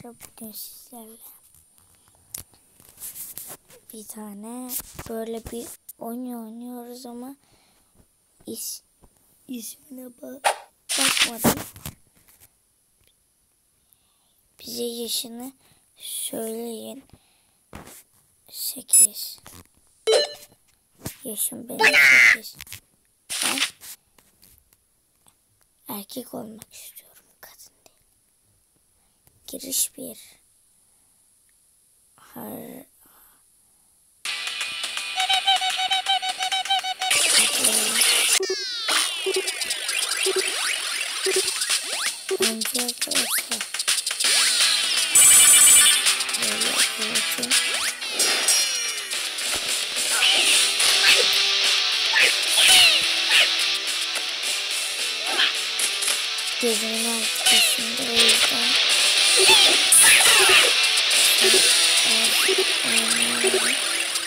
arkadaşlar, bugün sizlerle bir tane böyle bir oyun oynuyoruz ama ismine bakmadım. Bize yaşını söyleyin. 8. Yaşım benim 8. Ben erkek olmak istiyorum, kadın değil. Giriş 1. Önce arkadaşlar böyle yapıyorum. Gözümün altı kesimde, o yüzden oynayalım.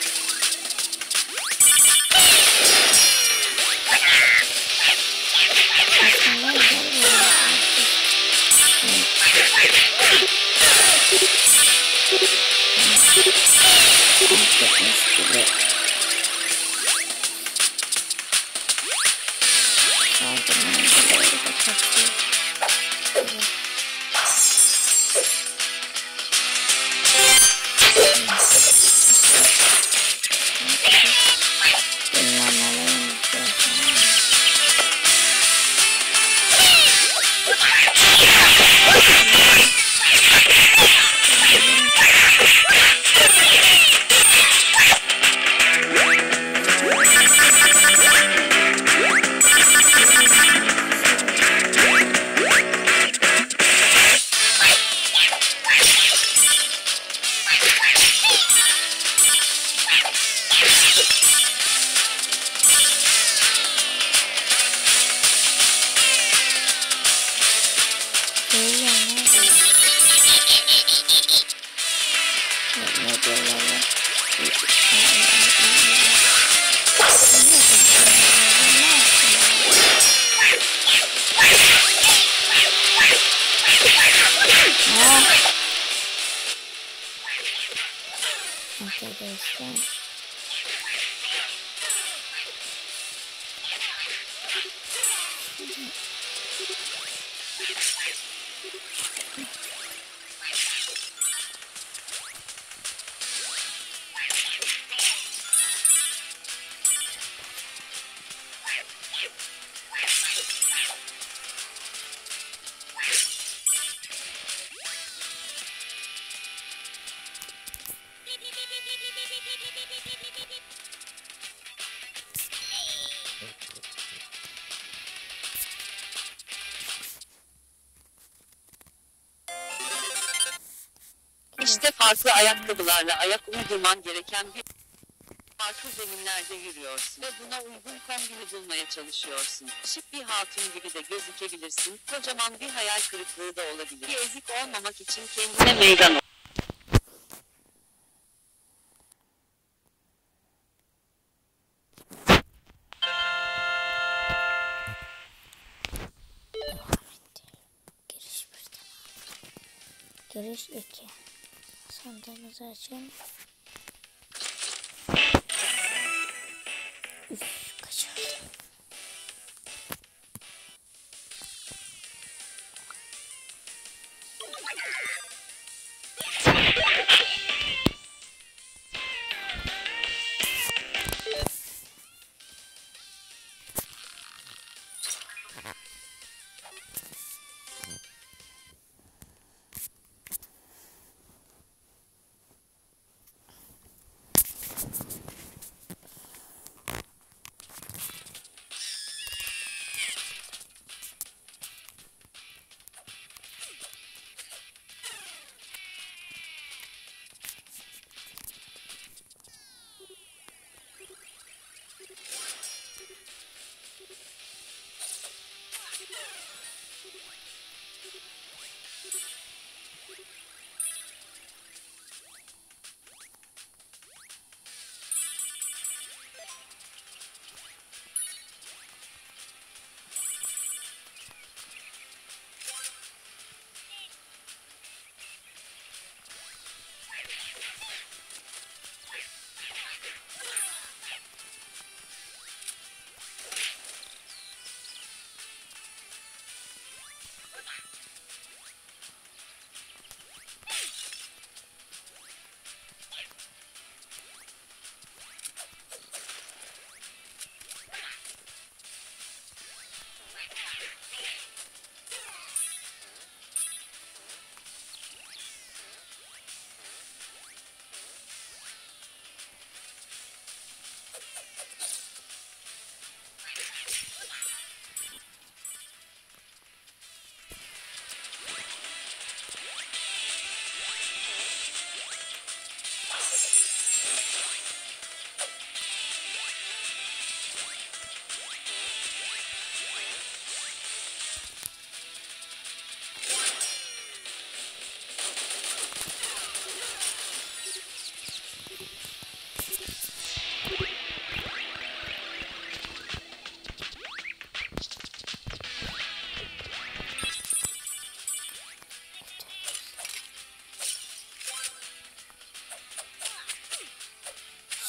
Arkadaşlar İşte farklı ayakkabılarla ayak uydurman gereken bir farklı zeminlerde yürüyorsun ve buna uygun kombini bulmaya çalışıyorsun. Şık bir hatun gibi de gözükebilirsin, kocaman bir hayal kırıklığı da olabilir. Bir ezik olmamak için kendine meydan ol. Giriş 2. Sandığımızı açalım. Kaçırdım.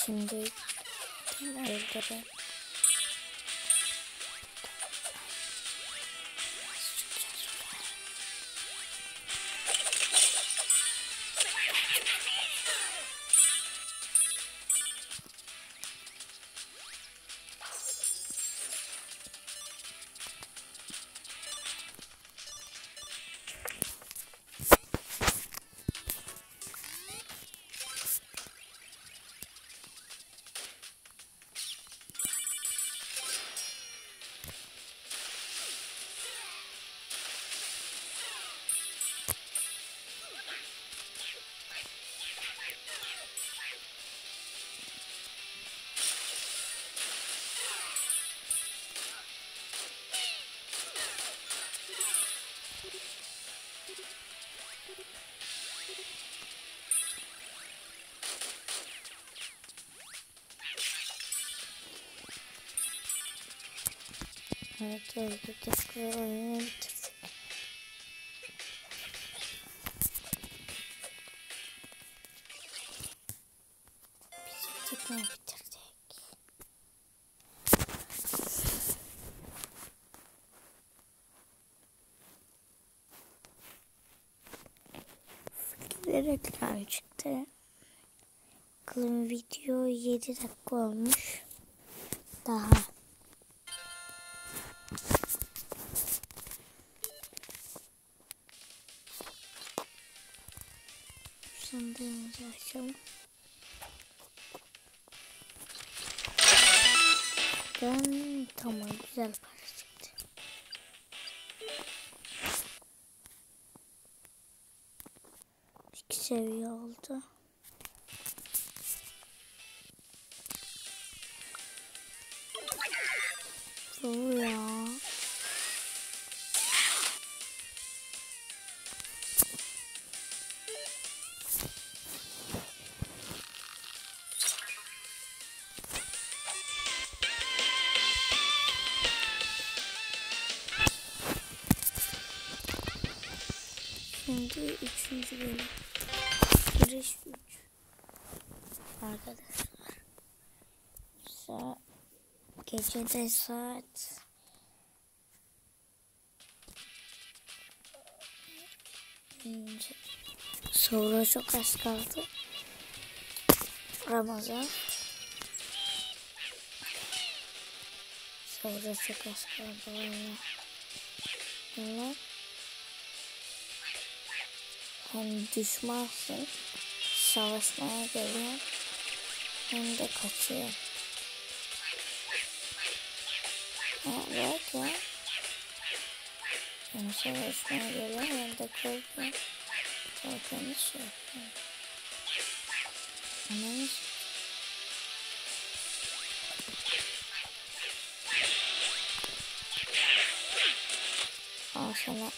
Şimdi öldürelim. Evet, öldürdük ve oyunu bitirdik. Bitirdik mi? Bitirdik. Fikirler ekran çıktı. Bakalım, video 7 dakika olmuş. Daha. Sandığımızı açalım. Tamam, güzel para çıktı. İki seviye oldu. Bu ya. Şimdi 3. bölüm. Giriş 3. Arkadaşlar. Gecede saat sonra çok az kaldı. Ramazan. Sonra çok az kaldı valla. Valla. Hem düşmansın, savaşmaya geliyor, hem de kaçıyor. Evet ya. Hem savaşmaya geliyor, hem de korkuyor. Korkanı şey yapıyor. Anladınız? Al sana.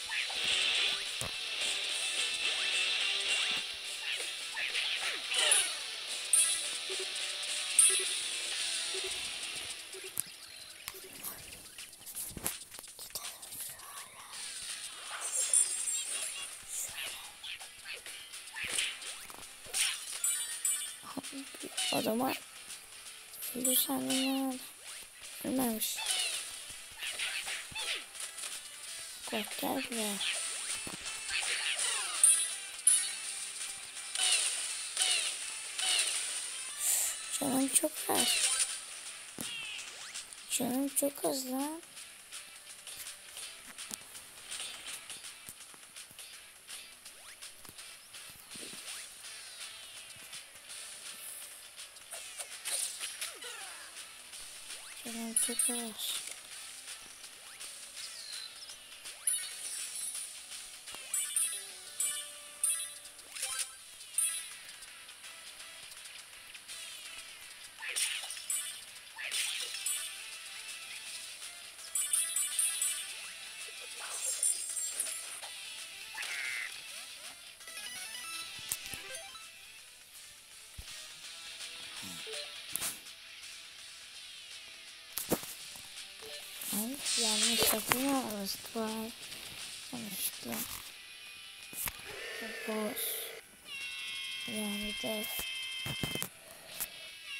O zaman öldü sandım. Ölmemiş. Bak, gel buraya. Canım çok az. Canım çok az lan. Canım çok az. Ay, yanlış satın almıştık var. Yanlışlıkla. Boss. Yani de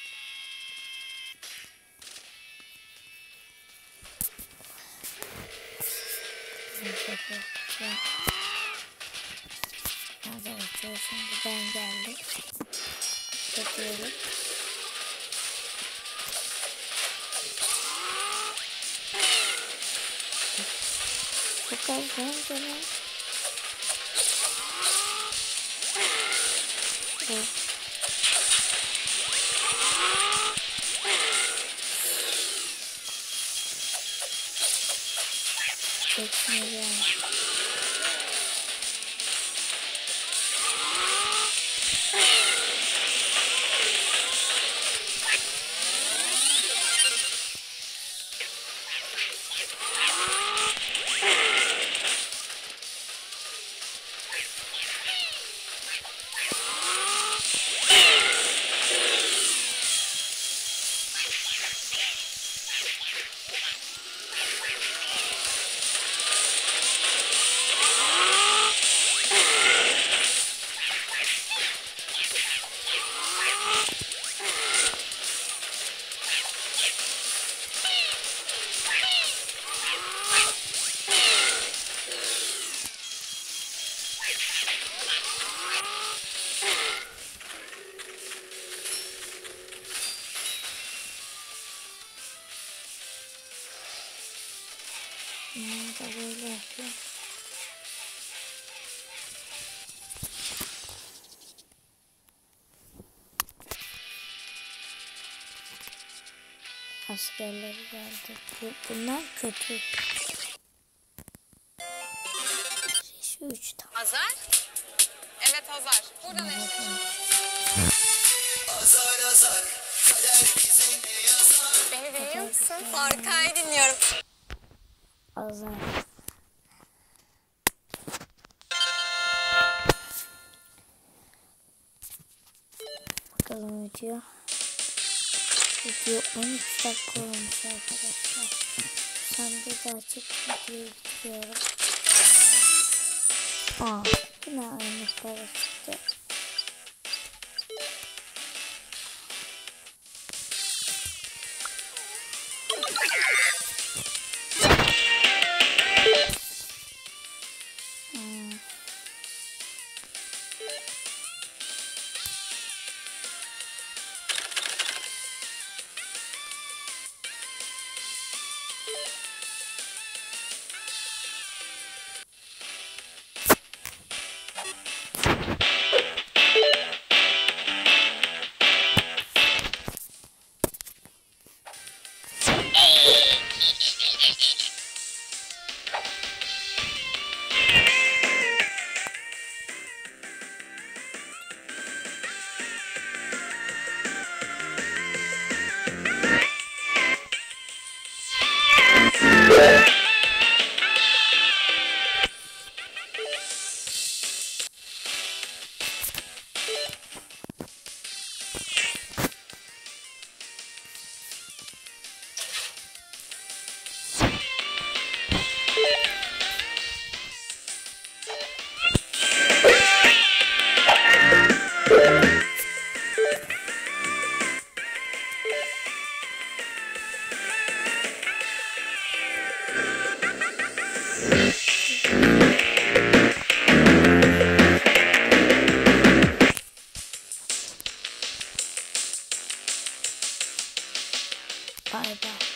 Arkadaşlar şimdi ben geldim. Çekiyorum. Çok az canım. Çekmeyeceğim. Da böyle yapıyor. Askerleri geldi. Bunlar kötü. Şu 3 tane. Hazar? Evet Hazar. Buradan eşleşir. Azar azar kader bize ne yazar? Beni dinliyor musun? Harikayı dinliyorum. Azar. Bakalım video. Video 13 dakika olmuş arkadaşlar. Sen de daha çok videoyu bitiriyorum. Yine aynı para çıktı. Bye bye.